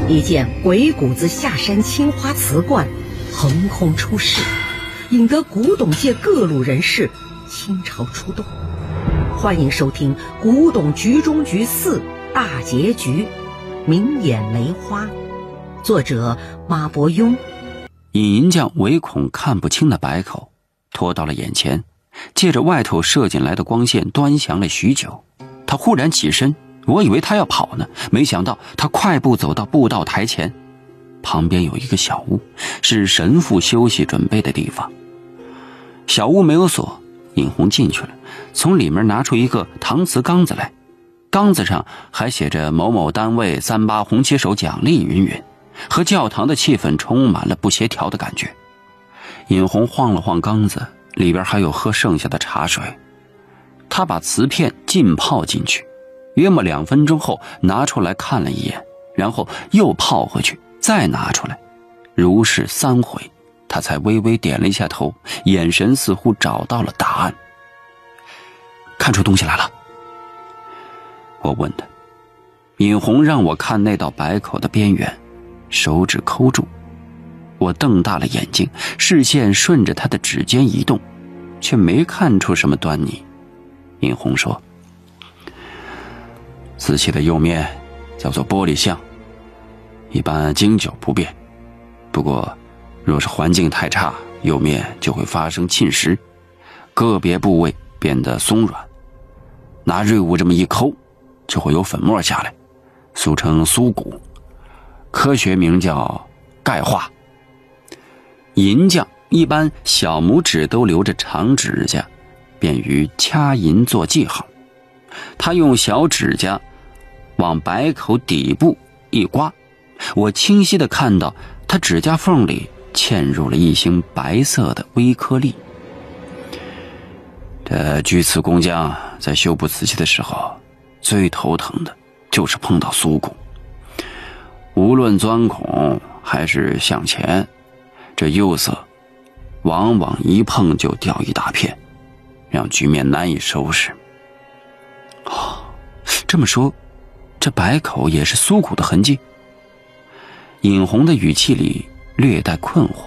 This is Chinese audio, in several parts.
一件鬼谷子下山青花瓷罐横空出世，引得古董界各路人士倾巢出动。欢迎收听《古董局中局4大结局》，明眼梅花，作者马伯庸。 尹银匠唯恐看不清的白口拖到了眼前，借着外头射进来的光线端详了许久。他忽然起身，我以为他要跑呢，没想到他快步走到布道台前，旁边有一个小屋，是神父休息准备的地方。小屋没有锁，尹红进去了，从里面拿出一个搪瓷缸子来，缸子上还写着某某单位38红旗手奖励云云，和教堂的气氛充满了不协调的感觉。尹红晃了晃缸子，里边还有喝剩下的茶水。他把瓷片浸泡进去，约莫2分钟后拿出来看了一眼，然后又泡回去，再拿出来，如是3回，他才微微点了一下头，眼神似乎找到了答案。看出东西来了？我问他。尹红让我看那道白口的边缘，手指抠住。我瞪大了眼睛，视线顺着他的指尖移动，却没看出什么端倪。尹红说，瓷器的釉面叫做玻璃相，一般经久不变，不过若是环境太差，釉面就会发生侵蚀，个别部位变得松软，拿锐物这么一抠，就会有粉末下来，俗称酥骨，科学名叫钙化。银匠一般小拇指都留着长指甲，便于掐银做记号。他用小指甲往白口底部一刮，我清晰地看到他指甲缝里嵌入了一星白色的微颗粒。这锯瓷工匠在修补瓷器的时候，最头疼的就是碰到酥骨。无论钻孔还是向前，这釉色往往一碰就掉一大片，让局面难以收拾。这么说，这白口也是酥骨的痕迹？尹红的语气里略带困惑。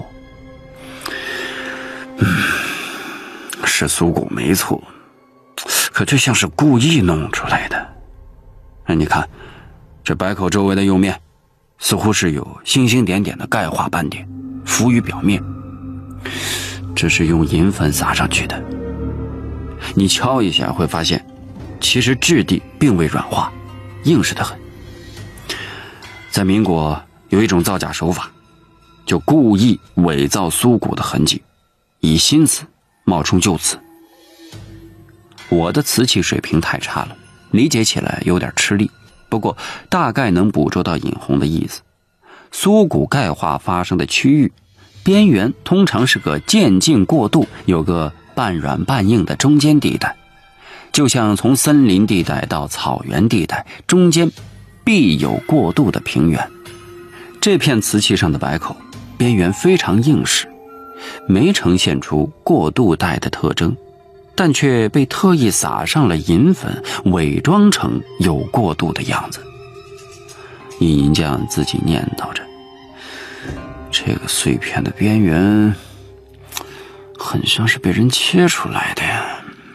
是酥骨没错，可这像是故意弄出来的。你看，这白口周围的釉面似乎是有星星点点的钙化斑点浮于表面，这是用银粉撒上去的。你敲一下会发现，其实质地并未软化，硬实得很。在民国有一种造假手法，就故意伪造酥骨的痕迹，以新瓷冒充旧瓷。我的瓷器水平太差了，理解起来有点吃力，不过大概能捕捉到尹红的意思。酥骨钙化发生的区域边缘通常是个渐进过渡，有个半软半硬的中间地带，就像从森林地带到草原地带，中间必有过渡的平原。这片瓷器上的白口边缘非常硬实，没呈现出过渡带的特征，但却被特意撒上了银粉，伪装成有过渡的样子。尹银匠自己念叨着，这个碎片的边缘很像是被人切出来的呀。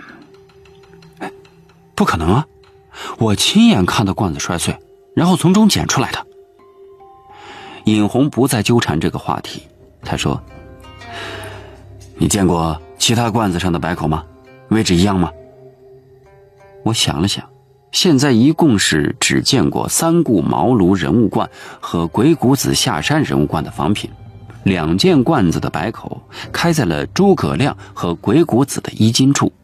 不可能啊，我亲眼看到罐子摔碎，然后从中捡出来的。尹红不再纠缠这个话题，他说，你见过其他罐子上的白口吗？位置一样吗？我想了想，现在一共是只见过三顾茅庐人物罐和鬼谷子下山人物罐的仿品，2件罐子的白口开在了诸葛亮和鬼谷子的衣襟处。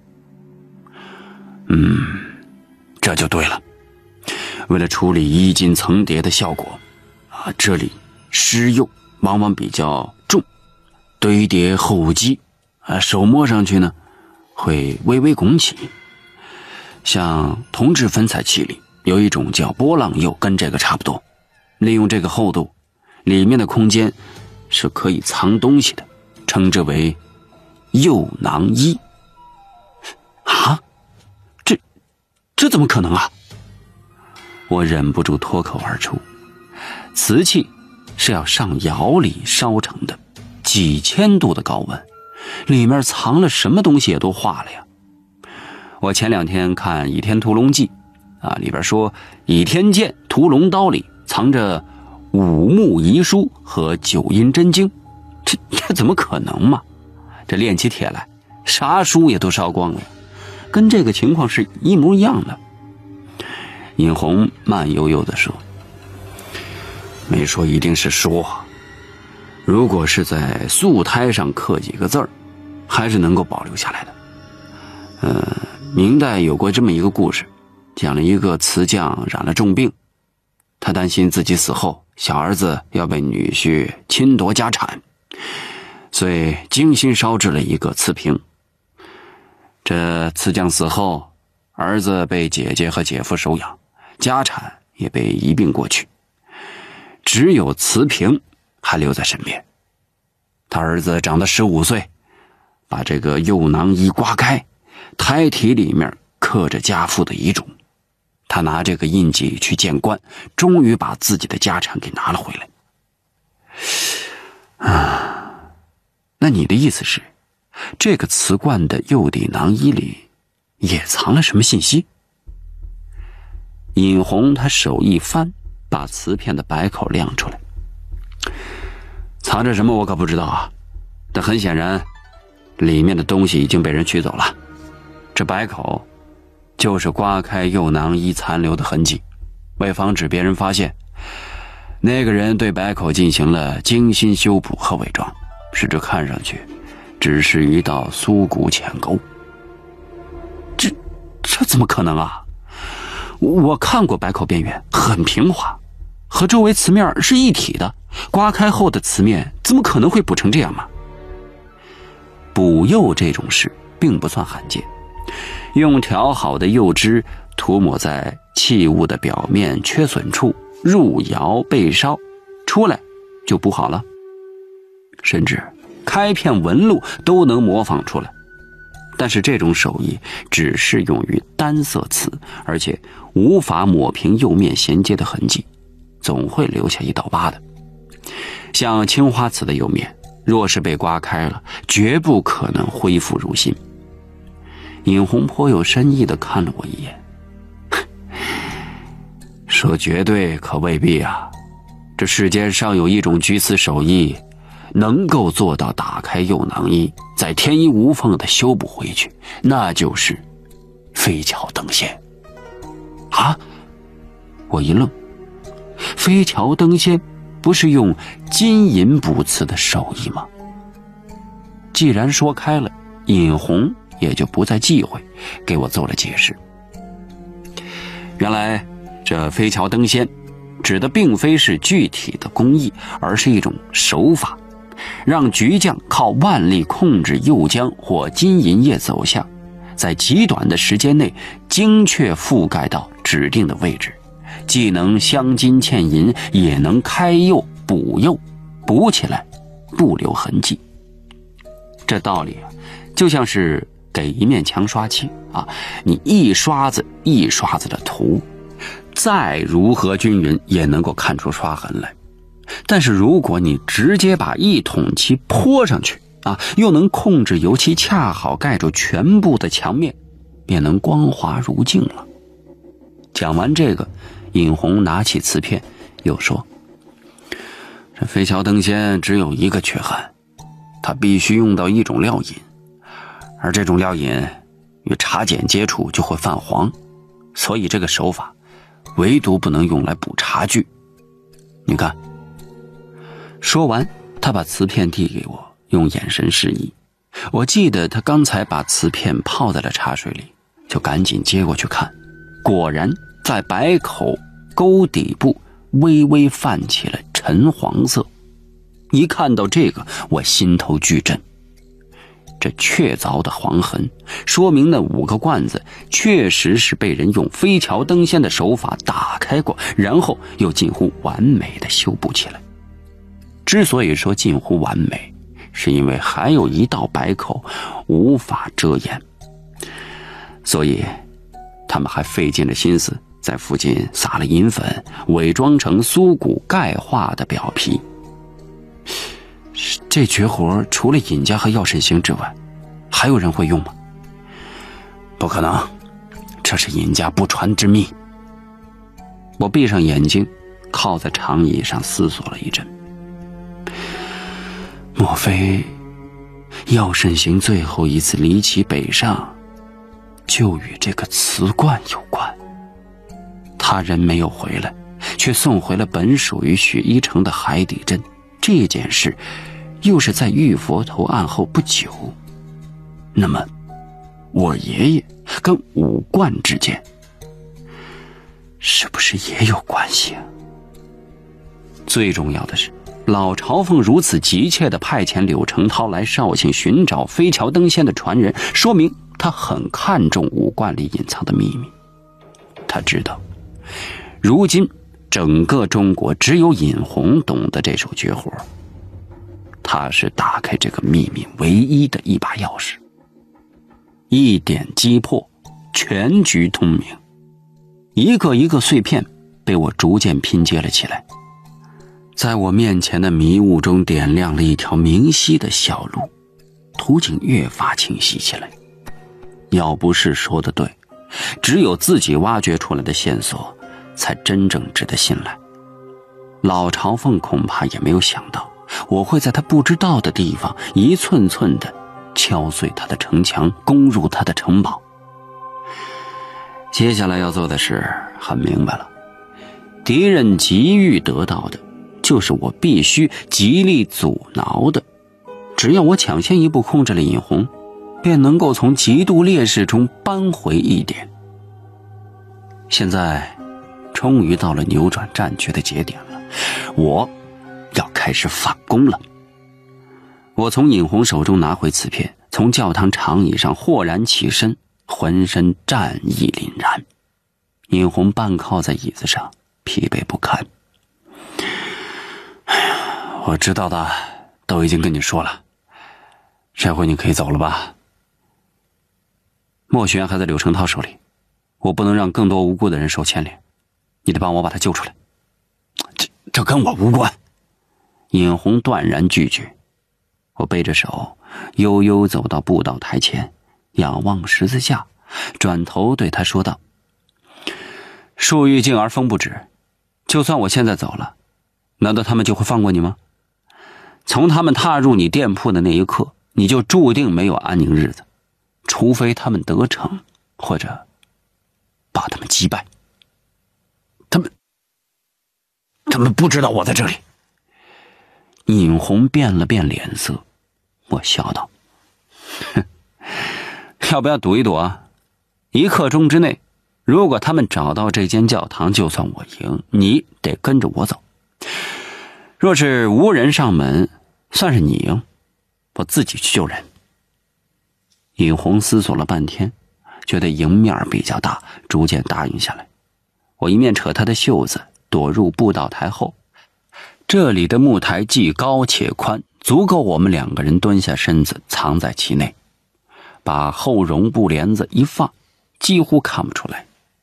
这就对了。为了处理衣襟层叠的效果，这里湿釉往往比较重，堆叠厚积，手摸上去呢会微微拱起。像铜制粉彩器里有一种叫波浪釉，跟这个差不多，利用这个厚度，里面的空间是可以藏东西的，称之为釉囊衣。这怎么可能啊？我忍不住脱口而出。 瓷器是要上窑里烧成的，几千度的高温，里面藏了什么东西也都化了呀。我前2天看《倚天屠龙记》里边说倚天剑、屠龙刀里藏着5目遗书和9阴真经，这怎么可能嘛？这炼起铁来，啥书也都烧光了，跟这个情况是一模一样的。尹红慢悠悠地说：“没说一定是书，如果是在素胎上刻几个字儿，还是能够保留下来的。明代有过这么一个故事，讲了一个瓷匠染了重病，他担心自己死后小儿子要被女婿侵夺家产，所以精心烧制了一个瓷瓶。这瓷匠死后，儿子被姐姐和姐夫收养，家产也被一并过去，只有瓷瓶还留在身边。他儿子长到15岁，把这个釉囊一刮开，胎体里面刻着家父的遗嘱。他拿这个印记去见官，终于把自己的家产给拿了回来。那你的意思是，这个瓷罐的釉底囊衣里也藏了什么信息？尹红他手一翻，把瓷片的白口亮出来。藏着什么我可不知道啊，但很显然里面的东西已经被人取走了。这白口就是刮开釉囊衣残留的痕迹，为防止别人发现，那个人对白口进行了精心修补和伪装，使之看上去只是一道酥骨浅沟。这怎么可能啊？我看过白口边缘，很平滑，和周围瓷面是一体的，刮开后的瓷面怎么可能会补成这样嘛？补釉这种事并不算罕见，用调好的釉汁涂抹在器物的表面缺损处，入窑焙烧，出来就补好了，甚至开片纹路都能模仿出来。但是这种手艺只适用于单色瓷，而且无法抹平釉面衔接的痕迹，总会留下一道疤的。像青花瓷的釉面，若是被刮开了，绝不可能恢复如新。尹红颇有深意地看了我一眼，说绝对可未必啊，这世间上有一种居瓷手艺，能够做到打开釉囊衣，再天衣无缝地修补回去，那就是飞桥登仙。啊！我一愣，飞桥登仙不是用金银补瓷的手艺吗？既然说开了，尹红也就不再忌讳，给我做了解释。原来这飞桥登仙指的并非是具体的工艺，而是一种手法，让局匠靠腕力控制釉浆或金银液走向，在极短的时间内精确覆盖到指定的位置，既能镶金嵌银，也能开釉补釉，补起来不留痕迹。这道理就像是给一面墙刷漆你一刷子一刷子的涂，再如何均匀也能够看出刷痕来。但是如果你直接把一桶漆泼上去又能控制油漆恰好盖住全部的墙面，便能光滑如镜了。讲完这个，尹红拿起瓷片又说，这飞桥登仙只有一个缺憾，它必须用到一种料饮，而这种料饮与茶碱接触就会泛黄，所以这个手法唯独不能用来补茶具。你看。说完，他把瓷片递给我，用眼神示意。我记得他刚才把瓷片泡在了茶水里，就赶紧接过去看，果然在白口沟底部微微泛起了沉黄色。一看到这个，我心头巨震。这确凿的黄痕，说明那5个罐子确实是被人用飞桥登仙的手法打开过，然后又近乎完美的修补起来。之所以说近乎完美，是因为还有一道白口无法遮掩，所以他们还费尽了心思在附近撒了银粉，伪装成苏骨钙化的表皮。这绝活除了尹家和药沈行之外，还有人会用吗？不可能，这是尹家不传之秘。我闭上眼睛，靠在长椅上思索了一阵。莫非药沈行最后一次离奇北上就与这个瓷罐有关？他人没有回来，却送回了本属于许一城的海底针，这件事又是在玉佛头案后不久。那么我爷爷跟武冠之间是不是也有关系啊？最重要的是，老朝奉如此急切地派遣柳成涛来绍兴寻找飞桥登仙的传人，说明他很看重武冠里隐藏的秘密。他知道如今整个中国只有尹红懂得这手绝活，他是打开这个秘密唯一的一把钥匙。一点击破，全局通明。一个一个碎片被我逐渐拼接了起来，在我面前的迷雾中点亮了一条明晰的小路，图景越发清晰起来。要不是说的对，只有自己挖掘出来的线索才真正值得信赖。老朝奉恐怕也没有想到，我会在他不知道的地方一寸寸地敲碎他的城墙，攻入他的城堡。接下来要做的事很明白了，敌人急欲得到的就是我必须极力阻挠的。只要我抢先一步控制了尹红，便能够从极度劣势中扳回一点。现在终于到了扭转战局的节点了，我要开始反攻了。我从尹红手中拿回瓷片，从教堂长椅上豁然起身，浑身战意凛然。尹红半靠在椅子上，疲惫不堪。我知道的都已经跟你说了，这回你可以走了吧？莫玄还在柳成涛手里，我不能让更多无辜的人受牵连，你得帮我把他救出来。这跟我无关。尹红断然拒绝。我背着手悠悠走到布道台前，仰望十字架，转头对他说道：树欲静而风不止，就算我现在走了，难道他们就会放过你吗？从他们踏入你店铺的那一刻，你就注定没有安宁日子，除非他们得逞，或者把他们击败。他们不知道我在这里。尹红变了变脸色，我笑道：哼，要不要赌一赌啊？1刻钟之内，如果他们找到这间教堂，就算我赢，你得跟着我走。若是无人上门，算是你赢，我自己去救人。尹红思索了半天，觉得赢面比较大，逐渐答应下来。我一面扯他的袖子，躲入布道台后。这里的木台既高且宽，足够我们2个人蹲下身子藏在其内。把厚绒布帘子一放，几乎看不出来。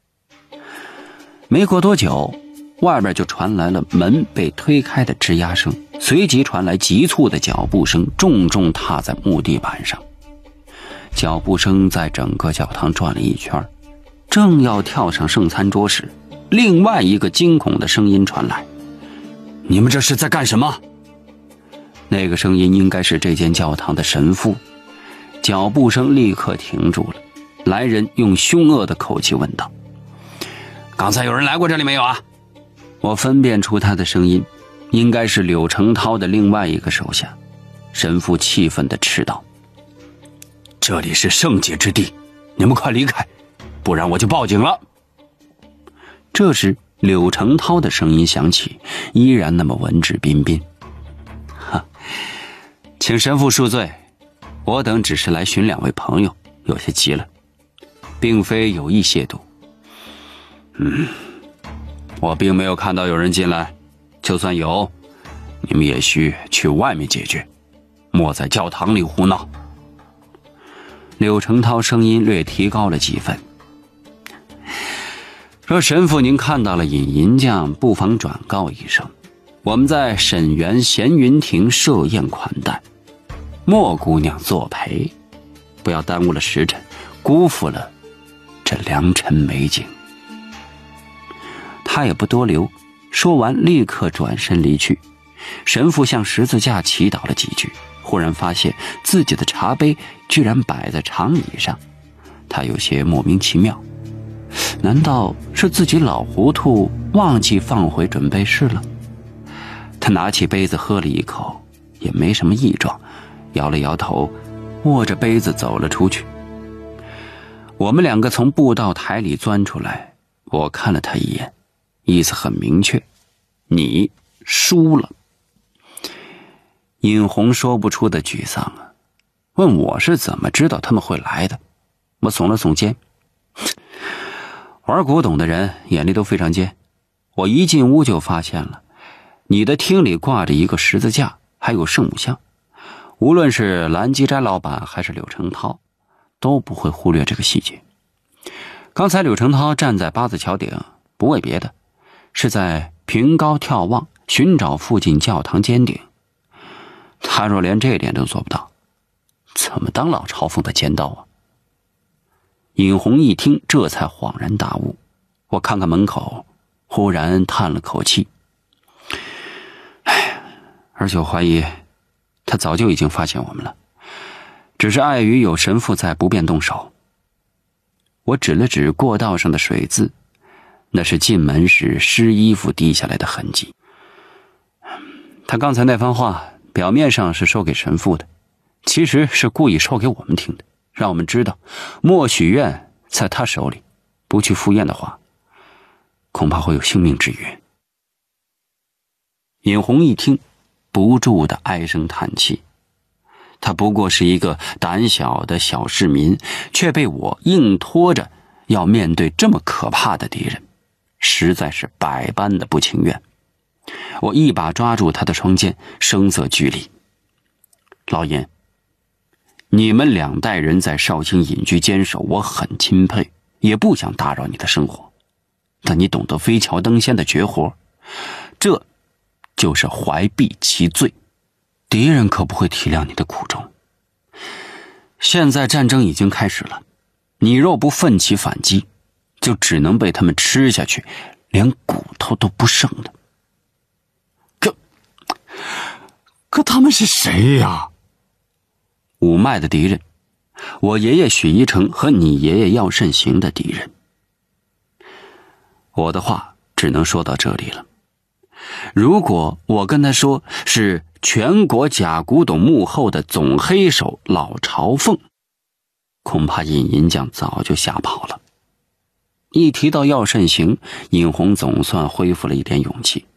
没过多久，外边就传来了门被推开的吱呀声，随即传来急促的脚步声，重重踏在木地板上。脚步声在整个教堂转了一圈，正要跳上圣餐桌时，另外一个惊恐的声音传来：你们这是在干什么？那个声音应该是这间教堂的神父。脚步声立刻停住了，来人用凶恶的口气问道：刚才有人来过这里没有啊？我分辨出他的声音，应该是柳成涛的另外一个手下。神父气愤地斥道：这里是圣洁之地，你们快离开，不然我就报警了。这时柳成涛的声音响起，依然那么文质彬彬：请神父恕罪，我等只是来寻2位朋友，有些急了，并非有意亵渎。我并没有看到有人进来，就算有，你们也需去外面解决，莫在教堂里胡闹。柳成涛声音略提高了几分： 说神父您看到了尹银匠，不妨转告一声，我们在沈园闲云亭设宴款待，莫姑娘作陪，不要耽误了时辰，辜负了这良辰美景。他也不多留，说完立刻转身离去。神父向十字架祈祷了几句，忽然发现自己的茶杯居然摆在长椅上，他有些莫名其妙，难道是自己老糊涂忘记放回准备室了？他拿起杯子喝了一口，也没什么异状，摇了摇头，握着杯子走了出去。我们两个从布道台里钻出来，我看了他一眼，意思很明确，你输了。尹红说不出的沮丧啊，问我是怎么知道他们会来的。我耸了耸肩，玩古董的人眼力都非常尖，我一进屋就发现了，你的厅里挂着一个十字架，还有圣母像，无论是蓝基斋老板还是柳成涛，都不会忽略这个细节。刚才柳成涛站在八字桥顶，不为别的，是在凭高眺望，寻找附近教堂尖顶。他若连这点都做不到，怎么当老朝奉的尖刀啊？尹红一听，这才恍然大悟。我看看门口，忽然叹了口气。而且我怀疑他早就已经发现我们了，只是碍于有神父在，不便动手。我指了指过道上的水渍，那是进门时湿衣服滴下来的痕迹。他刚才那番话表面上是说给神父的，其实是故意说给我们听的，让我们知道默许愿在他手里，不去赴宴的话，恐怕会有性命之虞。尹红一听，不住的唉声叹气。他不过是一个胆小的小市民，却被我硬拖着要面对这么可怕的敌人，实在是百般的不情愿。我一把抓住他的双肩，声色俱厉。老尹，你们两代人在绍兴隐居坚守，我很钦佩，也不想打扰你的生活，但你懂得飞桥登仙的绝活，这就是怀璧其罪，敌人可不会体谅你的苦衷。现在战争已经开始了，你若不奋起反击，就只能被他们吃下去，连骨头都不剩的。 可他们是谁呀？ 五脉的敌人，我爷爷许一成和你爷爷药慎行的敌人。我的话只能说到这里了。如果我跟他说是全国假古董幕后的总黑手老朝奉，恐怕尹银匠早就吓跑了。一提到药慎行，尹红总算恢复了一点勇气。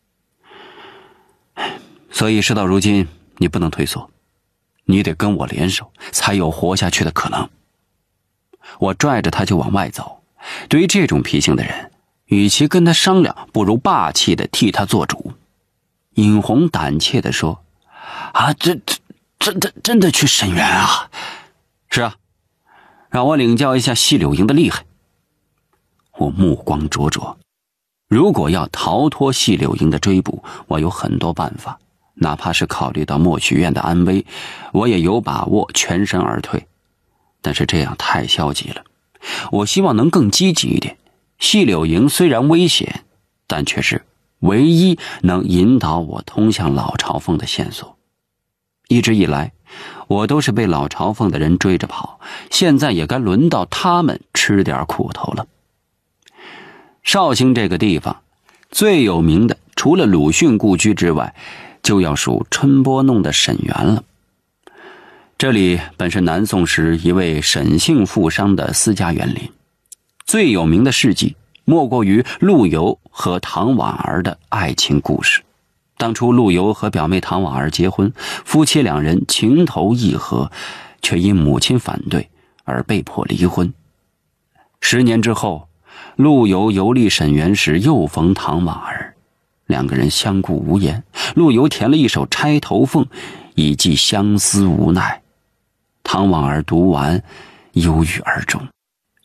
所以事到如今，你不能退缩，你得跟我联手，才有活下去的可能。我拽着他就往外走，对于这种脾性的人，与其跟他商量，不如霸气的替他做主。尹红胆怯地说：“啊，真的去沈园啊？”“是啊，让我领教一下细柳营的厉害。”我目光灼灼，如果要逃脱细柳营的追捕，我有很多办法，哪怕是考虑到默许院的安危，我也有把握全身而退。但是这样太消极了，我希望能更积极一点。细柳营虽然危险，但却是唯一能引导我通向老朝奉的线索。一直以来，我都是被老朝奉的人追着跑，现在也该轮到他们吃点苦头了。绍兴这个地方最有名的，除了鲁迅故居之外，就要数春波弄的沈园了。这里本是南宋时一位沈姓富商的私家园林，最有名的事迹莫过于陆游和唐婉儿的爱情故事。当初陆游和表妹唐婉儿结婚，夫妻两人情投意合，却因母亲反对而被迫离婚。10年之后，陆游游历沈园时又逢唐婉儿，两个人相顾无言。陆游填了一首《钗头凤》，以寄相思无奈。唐婉儿读完，忧郁而终。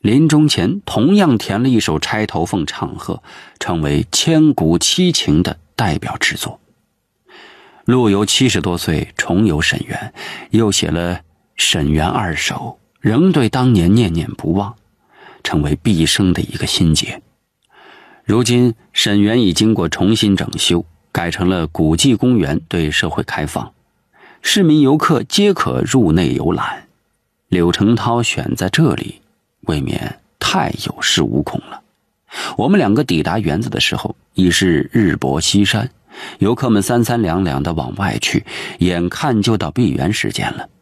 临终前同样填了一首《钗头凤》唱和，成为千古七情的代表之作。陆游70多岁重游沈园，又写了《沈园二首》，仍对当年念念不忘，成为毕生的一个心结。如今沈园已经过重新整修，改成了古迹公园，对社会开放，市民游客皆可入内游览。柳成涛选在这里，未免太有恃无恐了。我们两个抵达园子的时候，已是日薄西山，游客们三三两两的往外去，眼看就到闭园时间了。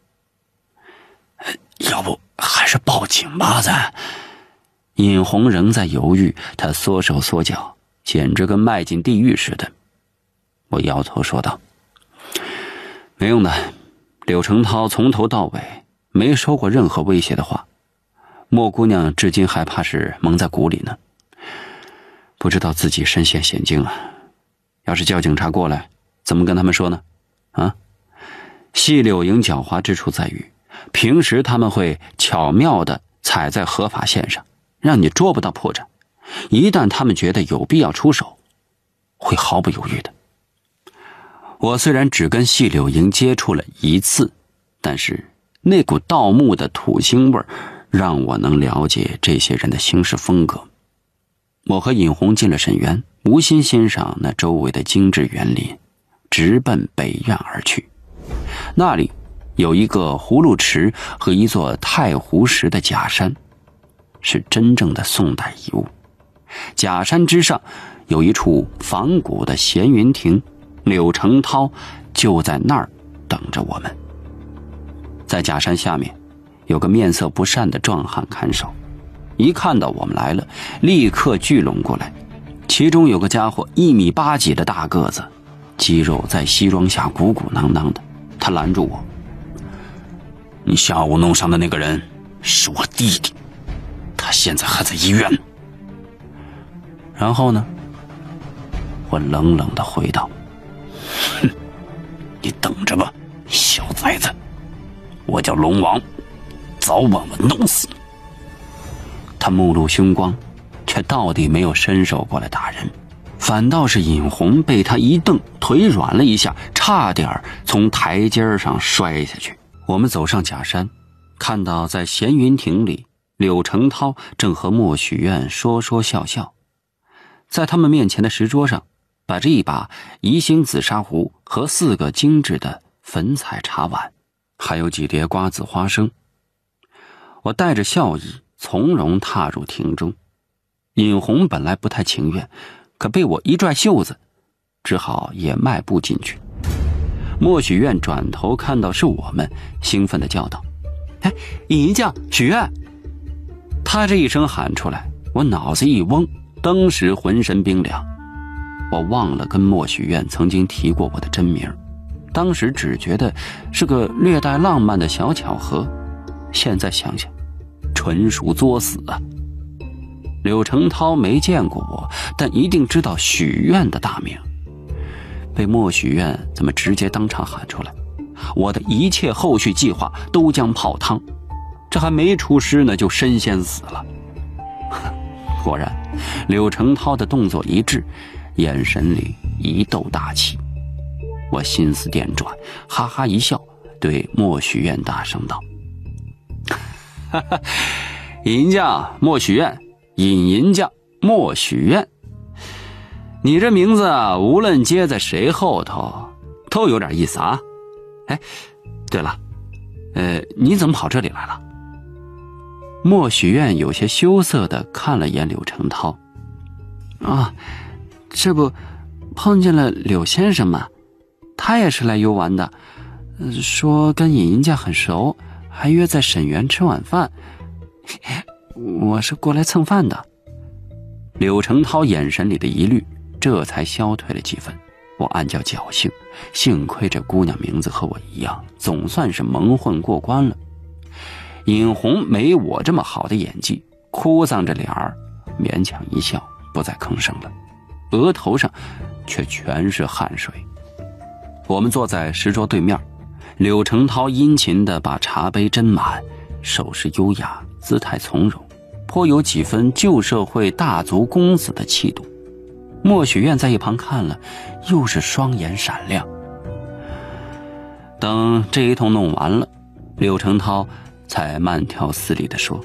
要不还是报警吧咱。尹红仍在犹豫，他缩手缩脚，简直跟迈进地狱似的。我摇头说道：没用的，柳成涛从头到尾没说过任何威胁的话，莫姑娘至今还怕是蒙在鼓里呢，不知道自己身陷险境啊。要是叫警察过来，怎么跟他们说呢？啊，细柳营狡猾之处在于，平时他们会巧妙地踩在合法线上，让你捉不到破绽，一旦他们觉得有必要出手，会毫不犹豫的。我虽然只跟细柳营接触了一次，但是那股盗墓的土腥味让我能了解这些人的行事风格。我和尹红进了沈园，无心欣赏那周围的精致园林，直奔北院而去。那里有一个葫芦池和一座太湖石的假山，是真正的宋代遗物。假山之上有一处仿古的闲云亭，柳成涛就在那儿等着我们。在假山下面有个面色不善的壮汉看守，一看到我们来了，立刻聚拢过来。其中有个家伙1.8米几的大个子，肌肉在西装下鼓鼓囊囊的。他拦住我：你下午弄伤的那个人是我弟弟，他现在还在医院。然后呢？我冷冷地回道：哼，你等着吧，小崽子，我叫龙王，早晚我弄死你。他目露凶光，却到底没有伸手过来打人，反倒是尹红被他一瞪，腿软了一下，差点从台阶上摔下去。我们走上假山，看到在闲云亭里，柳成涛正和莫许愿说说笑笑。在他们面前的石桌上摆着一把宜兴紫砂壶和4个精致的粉彩茶碗，还有几碟瓜子花生。我带着笑意从容踏入亭中。尹红本来不太情愿，可被我一拽袖子，只好也迈步进去。莫许愿转头看到是我们，兴奋地叫道：哎，尹将，许愿！他这一声喊出来，我脑子一嗡，当时浑身冰凉。我忘了跟莫许愿曾经提过我的真名，当时只觉得是个略带浪漫的小巧合，现在想想纯属作死啊。柳成涛没见过我，但一定知道许愿的大名，被莫许愿怎么直接当场喊出来，我的一切后续计划都将泡汤，这还没出师呢就身先死了。果然柳成涛的动作一致，眼神里一斗大气。我心思电转，哈哈一笑，对莫许愿大声道：哈哈，银将莫许愿，银将莫许愿，你这名字啊，无论接在谁后头都有点意思啊。哎，对了，你怎么跑这里来了？莫许愿有些羞涩地看了眼柳成涛。啊，这不碰见了柳先生吗？他也是来游玩的，说跟尹家很熟，还约在沈园吃晚饭。我是过来蹭饭的。柳成涛眼神里的疑虑这才消退了几分，我暗叫侥幸，幸亏这姑娘名字和我一样，总算是蒙混过关了。尹红没我这么好的演技，哭丧着脸儿，勉强一笑，不再吭声了，额头上却全是汗水。我们坐在石桌对面，柳成涛殷勤地把茶杯斟满，手势优雅，姿态从容。 颇有几分旧社会大族公子的气度。莫许愿在一旁看了，又是双眼闪亮。等这一通弄完了，柳成涛才慢条斯理地说：“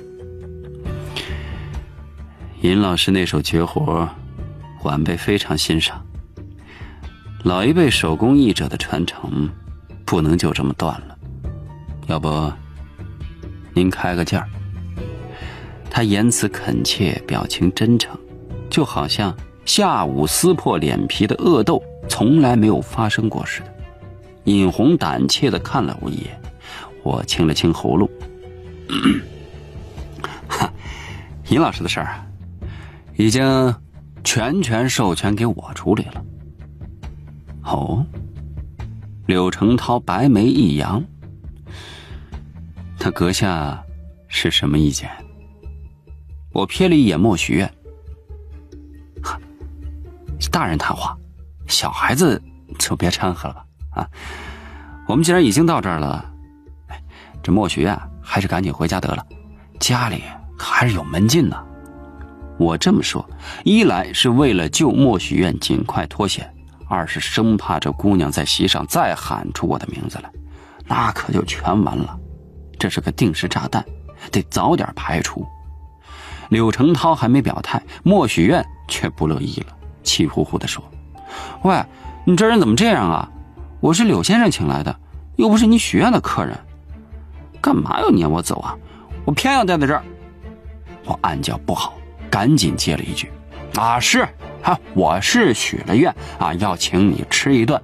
尹老师那手绝活，晚辈非常欣赏。老一辈手工艺者的传承，不能就这么断了。要不，您开个价。”他言辞恳切，表情真诚，就好像下午撕破脸皮的恶斗从来没有发生过似的。尹红胆怯地看了我一眼，我清了清喉咙。尹老师的事儿已经全授权给我处理了。哦，柳成涛白眉一扬，他阁下是什么意见？我瞥了一眼莫许愿，大人谈话，小孩子就别掺和了吧。我们既然已经到这儿了，这莫许愿还是赶紧回家得了，家里还是有门禁呢。我这么说，一来是为了救莫许愿尽快脱险，二是生怕这姑娘在席上再喊出我的名字来，那可就全完了。这是个定时炸弹，得早点排除。柳成涛还没表态，莫许愿却不乐意了，气呼呼地说：“喂，你这人怎么这样啊？我是柳先生请来的，又不是你许愿的客人，干嘛要撵我走啊？我偏要待在这儿。”我暗叫不好，赶紧接了一句：“是我是许了愿要请你吃一顿。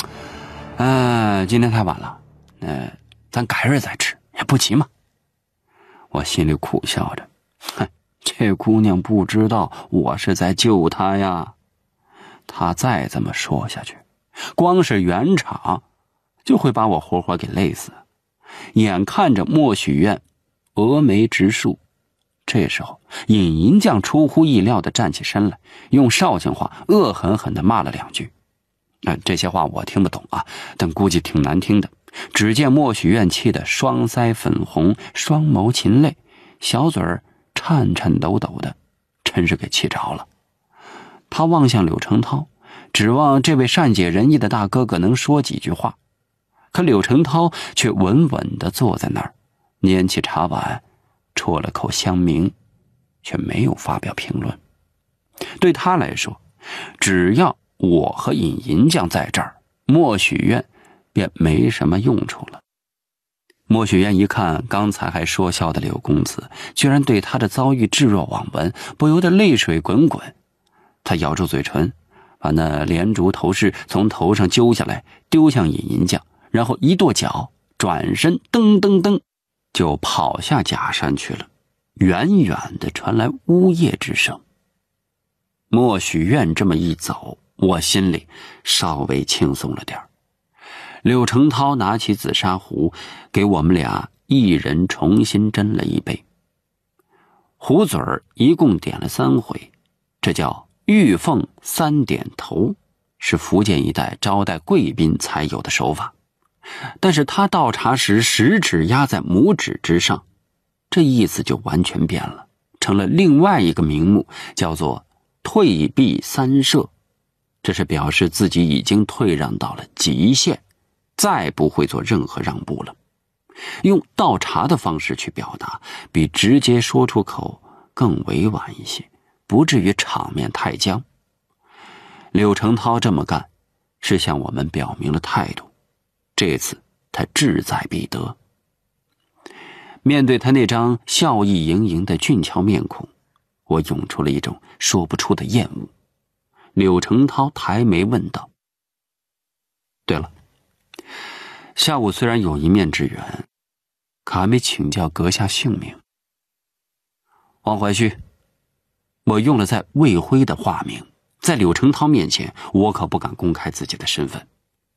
今天太晚了，咱改日再吃也不急嘛。”我心里苦笑着，这姑娘不知道我是在救她呀。她再这么说下去，光是圆场就会把我活活给累死。眼看着莫许愿峨眉直竖，这时候尹银匠出乎意料地站起身来，用绍兴话恶狠狠地骂了两句。这些话我听不懂但估计挺难听的。只见莫许愿气得双腮粉红，双眸噙泪，小嘴儿颤抖的，真是给气着了。他望向柳成涛，指望这位善解人意的大哥哥能说几句话，可柳成涛却稳稳地坐在那儿，拈起茶碗，啜了口香茗，却没有发表评论。对他来说，只要我和尹银匠在这儿，莫许愿便没什么用处了。莫许愿一看刚才还说笑的柳公子居然对他的遭遇置若罔闻，不由得泪水滚滚。他咬住嘴唇，把那连竹头饰从头上揪下来丢向尹银匠，然后一跺脚，转身噔噔噔就跑下假山去了。远远地传来呜咽之声。莫许愿这么一走，我心里稍微轻松了点。柳成涛拿起紫砂壶，给我们俩一人重新斟了一杯。壶嘴儿一共点了3回，这叫玉凤3点头，是福建一带招待贵宾才有的手法。但是他倒茶时食指压在拇指之上，这意思就完全变了，成了另外一个名目，叫做退避三舍。这是表示自己已经退让到了极限，再不会做任何让步了。用倒茶的方式去表达，比直接说出口更委婉一些，不至于场面太僵。柳成涛这么干，是向我们表明了态度，这次他志在必得。面对他那张笑意盈盈的俊俏面孔，我涌出了一种说不出的厌恶。柳成涛抬眉问道：“对了，下午虽然有一面之缘，可还没请教阁下姓名。”王怀虚，我用了在魏辉的化名，在柳成涛面前，我可不敢公开自己的身份。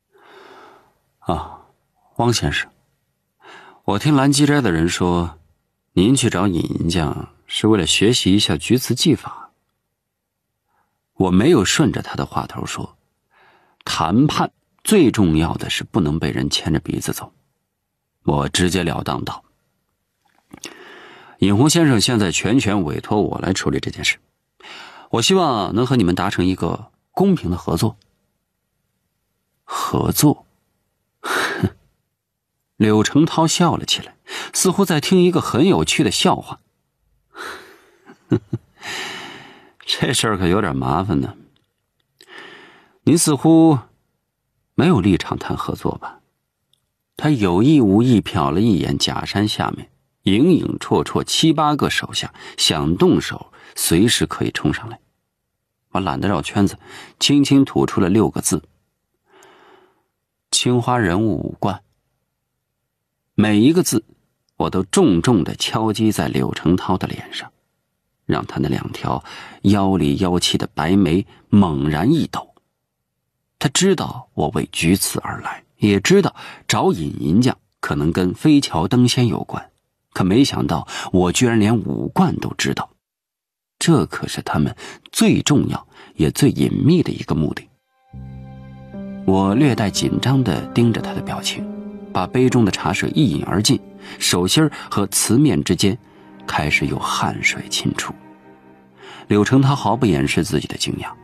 汪先生，我听蓝鸡斋的人说，您去找尹银匠是为了学习一下举子技法。我没有顺着他的话头说，谈判最重要的是不能被人牵着鼻子走。我直截了当道： 尹红先生现在全权委托我来处理这件事，我希望能和你们达成一个公平的合作。合作？哼！柳成涛笑了起来，似乎在听一个很有趣的笑话。这事儿可有点麻烦呢。您似乎没有立场谈合作吧？他有意无意瞟了一眼假山下面影影绰绰7、8个手下，想动手随时可以冲上来。我懒得绕圈子，轻轻吐出了6个字：青花人物5贯。每一个字我都重重地敲击在柳成涛的脸上，让他那2条妖里妖气的白眉猛然一抖。他知道我为举此而来，也知道找尹银匠可能跟飞桥登仙有关，可没想到我居然连5贯都知道。这可是他们最重要也最隐秘的一个目的。我略带紧张地盯着他的表情，把杯中的茶水一饮而尽，手心和瓷面之间开始有汗水沁出。柳成涛毫不掩饰自己的惊讶：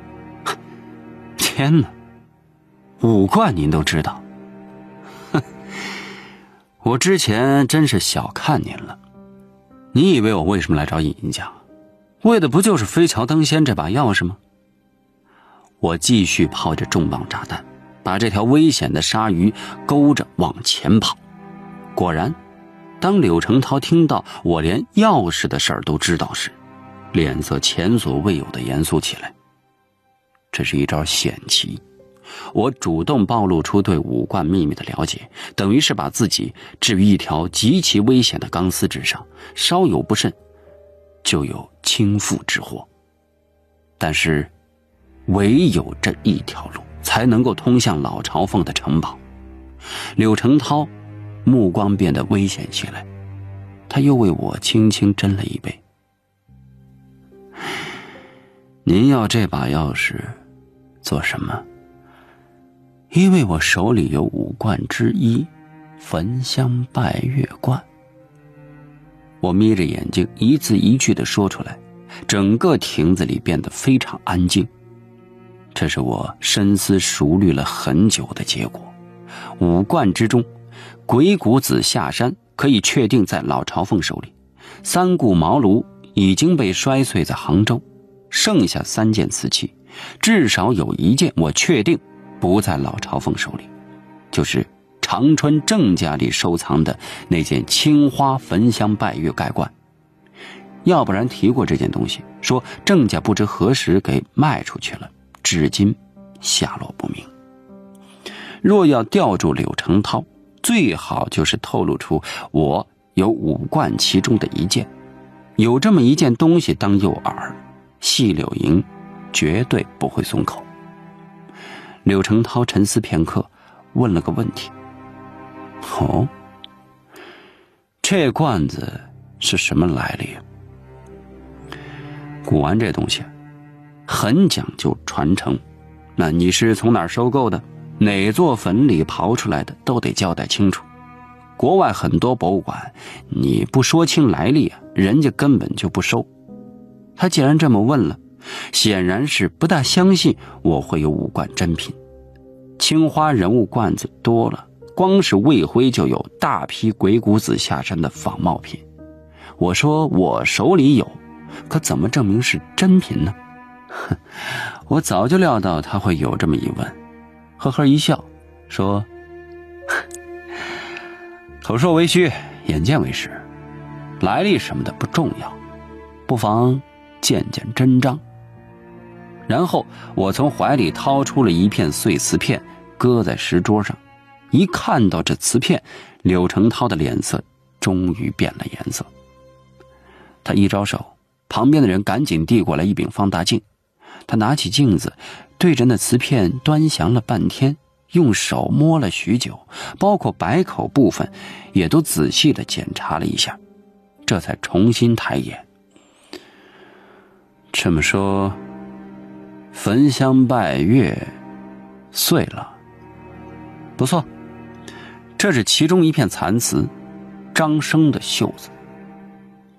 天哪，5贯您都知道？哼，我之前真是小看您了。你以为我为什么来找尹银匠？为的不就是飞桥登仙这把钥匙吗？我继续抛着重磅炸弹，把这条危险的鲨鱼勾着往前跑。果然，当柳成涛听到我连钥匙的事儿都知道时，脸色前所未有的严肃起来。这是一招险棋，我主动暴露出对5贯秘密的了解，等于是把自己置于一条极其危险的钢丝之上，稍有不慎就有倾覆之祸。但是唯有这一条路才能够通向老朝奉的城堡。柳成涛目光变得危险起来，他又为我轻轻斟了一杯。您要这把钥匙做什么？因为我手里有5贯之一，焚香拜月罐。我眯着眼睛一字一句地说出来，整个亭子里变得非常安静。这是我深思熟虑了很久的结果。5贯之中，鬼谷子下山可以确定在老朝奉手里，3顾茅庐已经被摔碎在杭州，剩下3件瓷器，至少有1件我确定不在老朝奉手里，就是长春郑家里收藏的那件青花焚香拜月盖罐。要不然提过这件东西，说郑家不知何时给卖出去了，至今下落不明。若要吊住柳成涛，最好就是透露出我有5贯其中的1件，有这么一件东西当诱饵，细柳营绝对不会松口。柳成涛沉思片刻，问了个问题：哦，这罐子是什么来历？古玩这东西很讲究传承，那你是从哪儿收购的，哪座坟里刨出来的，都得交代清楚。国外很多博物馆，你不说清来历啊，人家根本就不收。他既然这么问了，显然是不大相信我会有5贯真品。青花人物罐子多了，光是魏辉就有大批鬼谷子下山的仿冒品。我说我手里有，可怎么证明是真品呢？我早就料到他会有这么一问，呵呵一笑说：口说为虚，眼见为实，来历什么的不重要，不妨见见真章。然后我从怀里掏出了一片碎瓷片，搁在石桌上。一看到这瓷片，柳成涛的脸色终于变了颜色。他一招手，旁边的人赶紧递过来一柄放大镜。他拿起镜子，对着那瓷片端详了半天，用手摸了许久，包括白口部分也都仔细地检查了一下，这才重新抬眼。这么说，焚香拜月碎了。不错，这是其中一片残瓷，张生的袖子。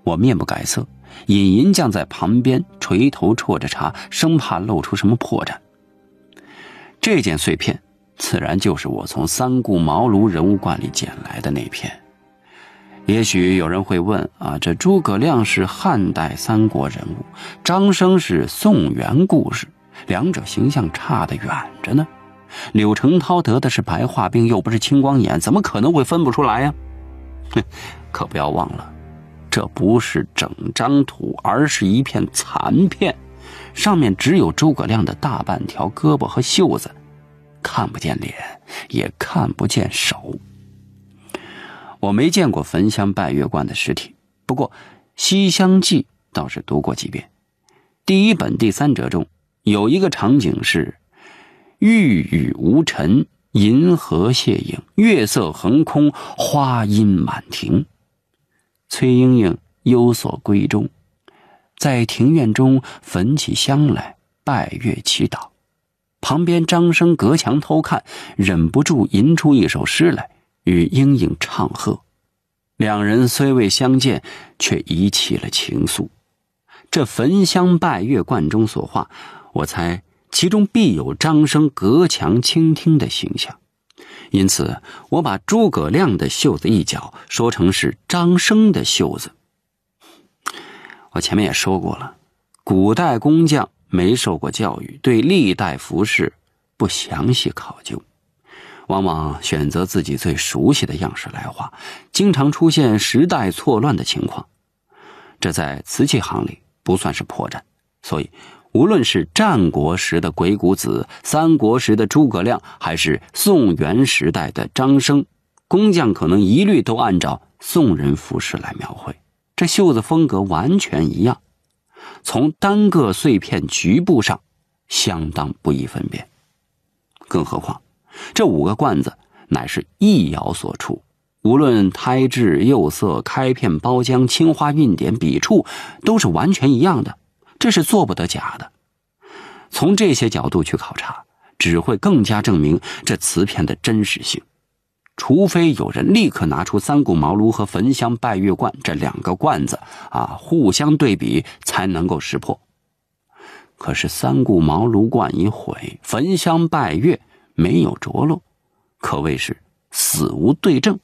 我面不改色，尹银匠在旁边垂头啜着茶，生怕露出什么破绽。这件碎片自然就是我从三顾茅庐人物馆里捡来的那片。也许有人会问这诸葛亮是汉代三国人物，张生是宋元故事，两者形象差得远着呢。柳成涛得的是白化病，又不是青光眼，怎么可能会分不出来呀？可不要忘了，这不是整张图，而是一片残片，上面只有诸葛亮的大半条胳膊和袖子，看不见脸，也看不见手。我没见过焚香拜月观的实体，不过《西厢记》倒是读过几遍。第一本第三折中有一个场景是玉宇无尘，银河泻影，月色横空，花阴满庭。崔莺莺有所归中，在庭院中焚起香来，拜月祈祷。旁边张生隔墙偷看，忍不住吟出一首诗来，与莺莺唱和。两人虽未相见，却遗弃了情愫。这焚香拜月观中所画，我猜其中必有张生隔墙倾听的形象，因此我把诸葛亮的袖子一角说成是张生的袖子。我前面也说过了，古代工匠没受过教育，对历代服饰不详细考究，往往选择自己最熟悉的样式来画，经常出现时代错乱的情况。这在瓷器行里不算是破绽，所以无论是战国时的鬼谷子，三国时的诸葛亮，还是宋元时代的张生，工匠可能一律都按照宋人服饰来描绘，这袖子风格完全一样，从单个碎片局部上相当不易分辨。更何况这5个罐子乃是一窑所出，无论胎质、釉色、开片、包浆、青花、韵点、笔触都是完全一样的，这是做不得假的。从这些角度去考察，只会更加证明这瓷片的真实性。除非有人立刻拿出三顾茅庐和焚香拜月观这2个罐子互相对比，才能够识破。可是三顾茅庐观已毁，焚香拜月没有着落，可谓是死无对证。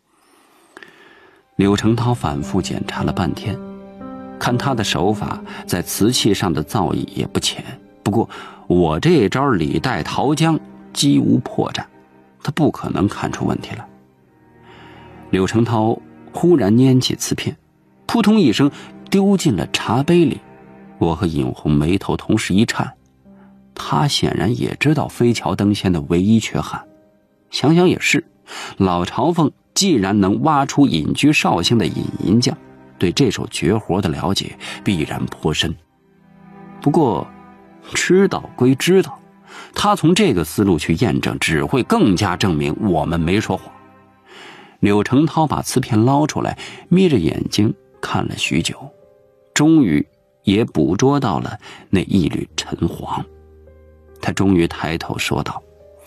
柳成涛反复检查了半天，看他的手法在瓷器上的造诣也不浅，不过我这招李代桃僵几无破绽，他不可能看出问题来。柳成涛忽然拈起瓷片，扑通一声丢进了茶杯里。我和尹红眉头同时一颤，他显然也知道飞桥灯仙的唯一缺憾。想想也是，老朝奉既然能挖出隐居绍兴的尹银匠，对这手绝活的了解必然颇深。不过知道归知道，他从这个思路去验证，只会更加证明我们没说谎。柳成涛把瓷片捞出来，眯着眼睛看了许久，终于也捕捉到了那一缕橙黄。他终于抬头说道：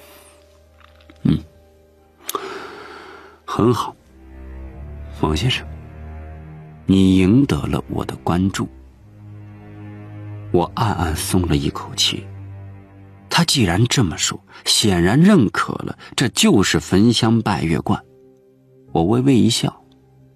很好，王先生，你赢得了我的关注。我暗暗松了一口气，他既然这么说，显然认可了这就是焚香拜月观。我微微一笑，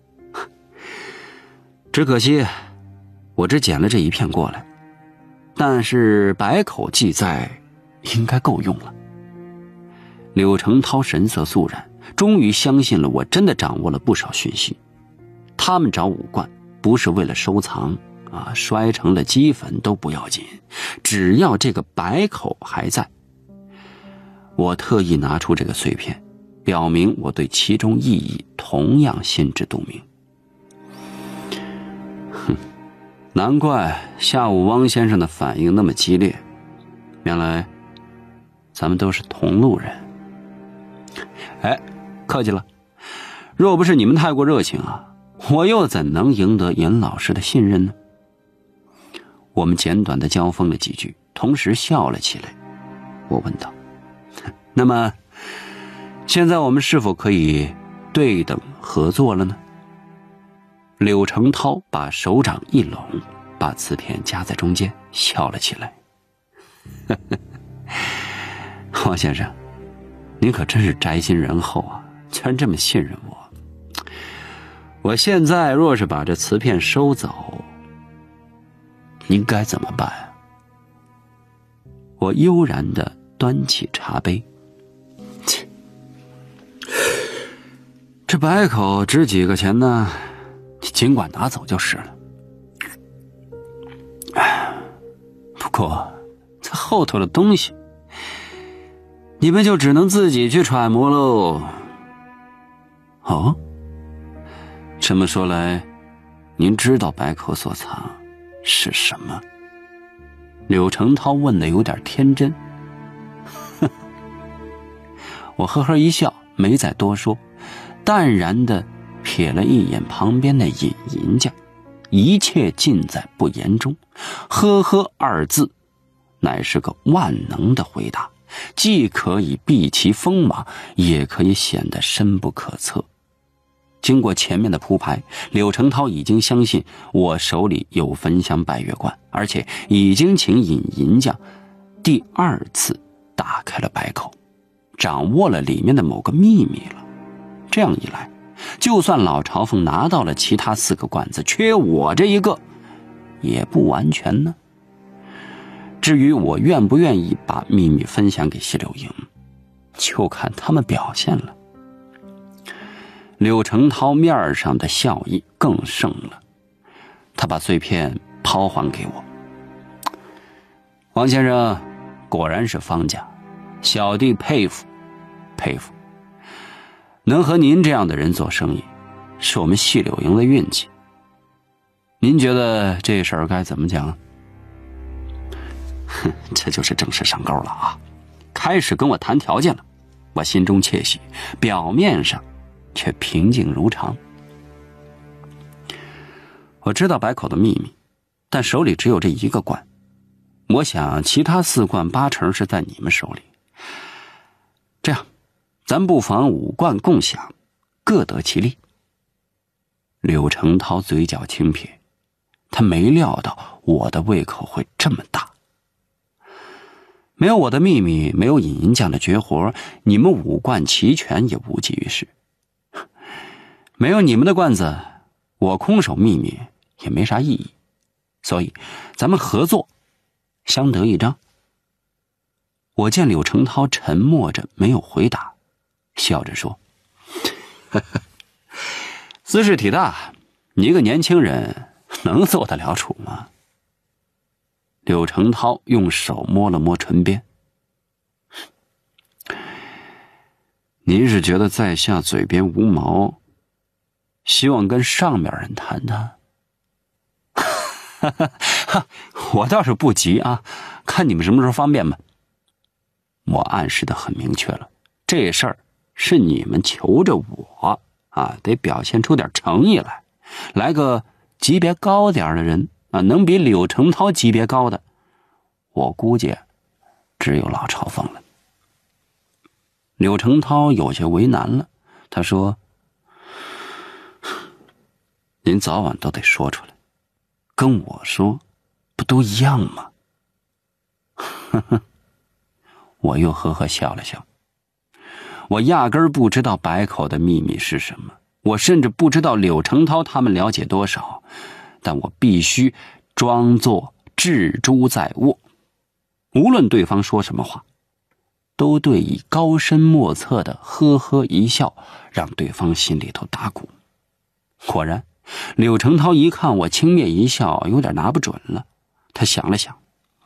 只可惜我只捡了这一片过来，但是百口记载应该够用了。柳成涛神色肃然，终于相信了我真的掌握了不少讯息。他们找武罐不是为了收藏摔成了齑粉都不要紧，只要这个百口还在。我特意拿出这个碎片，表明我对其中意义同样心知肚明。难怪下午汪先生的反应那么激烈，原来咱们都是同路人。客气了，若不是你们太过热情我又怎能赢得尹老师的信任呢？我们简短的交锋了几句，同时笑了起来。我问道：那么现在我们是否可以对等合作了呢？ 柳成涛把手掌一拢，把瓷片夹在中间，笑了起来。王先生，您可真是宅心仁厚啊，居然这么信任我。我现在若是把这瓷片收走，您该怎么办？我悠然地端起茶杯。这百口值几个钱呢？你尽管拿走就是了。不过这后头的东西，你们就只能自己去揣摩喽。哦，这么说来，您知道百口所藏是什么？柳成涛问的有点天真。我呵呵一笑，没再多说，淡然地瞥了一眼旁边的尹银匠，一切尽在不言中。呵呵二字乃是个万能的回答，既可以避其锋芒，也可以显得深不可测。经过前面的铺排，柳成涛已经相信我手里有焚香百月罐，而且已经请尹银匠第二次打开了百口，掌握了里面的某个秘密了。这样一来，就算老朝奉拿到了其他4个罐子，缺我这一个也不完全呢。至于我愿不愿意把秘密分享给谢柳营，就看他们表现了。柳成涛面上的笑意更盛了，他把碎片抛还给我。王先生果然是方家，小弟佩服佩服。能和您这样的人做生意，是我们细柳营的运气。您觉得这事儿该怎么讲？哼，这就是正式上钩了啊！开始跟我谈条件了。我心中窃喜，表面上却平静如常。我知道百口的秘密，但手里只有这1个罐，我想其他4罐8成是在你们手里。这样，咱不妨5罐共享，各得其利。柳成涛嘴角轻撇，他没料到我的胃口会这么大。没有我的秘密，没有尹银匠的绝活，你们5罐齐全也无济于事。没有你们的罐子，我空手秘密也没啥意义。所以咱们合作，相得益彰。我见柳成涛沉默着没有回答，笑着说：姿势体大，你一个年轻人能做得了主吗？柳成涛用手摸了摸唇边。您是觉得在下嘴边无毛，希望跟上面人谈谈？我倒是不急啊，看你们什么时候方便吧。我暗示的很明确了，这事儿是你们求着我啊，得表现出点诚意来，来个级别高点的人啊，能比柳成涛级别高的，我估计只有老朝奉了。柳成涛有些为难了，他说：您早晚都得说出来，跟我说不都一样吗？我又呵呵笑了笑。我压根儿不知道百口的秘密是什么，我甚至不知道柳成涛他们了解多少，但我必须装作置诸在握，无论对方说什么话，都对以高深莫测的呵呵一笑，让对方心里头打鼓。果然，柳成涛一看我轻蔑一笑，有点拿不准了。他想了想：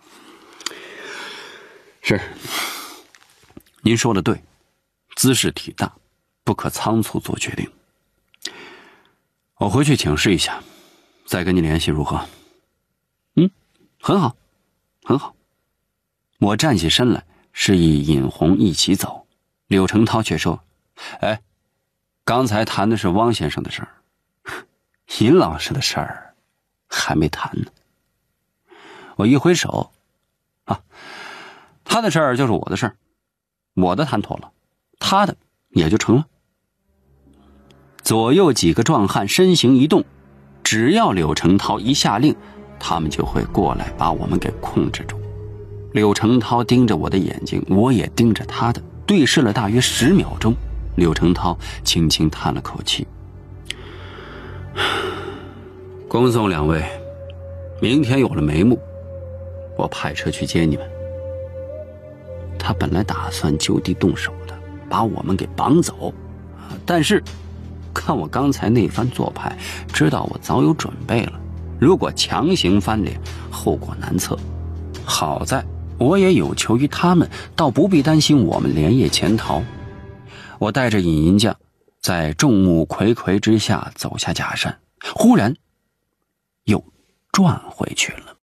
是，您说的对，姿势体大，不可仓促做决定。我回去请示一下，再跟你联系如何？很好，很好。我站起身来，示意尹红一起走。柳成涛却说：刚才谈的是汪先生的事儿，尹老师的事儿还没谈呢。我一挥手，他的事儿就是我的事儿，我的谈妥了，他的也就成了。左右几个壮汉身形一动， 只要柳成涛一下令，他们就会过来把我们给控制住。柳成涛盯着我的眼睛，我也盯着他的，对视了大约10秒钟。柳成涛轻轻叹了口气：“恭送2位，明天有了眉目，我派车去接你们。”他本来打算就地动手的，把我们给绑走，但是看我刚才那番做派，知道我早有准备了，如果强行翻脸，后果难测。好在我也有求于他们，倒不必担心我们连夜潜逃。我带着尹银匠在众目睽睽之下走下假山，忽然又转回去了。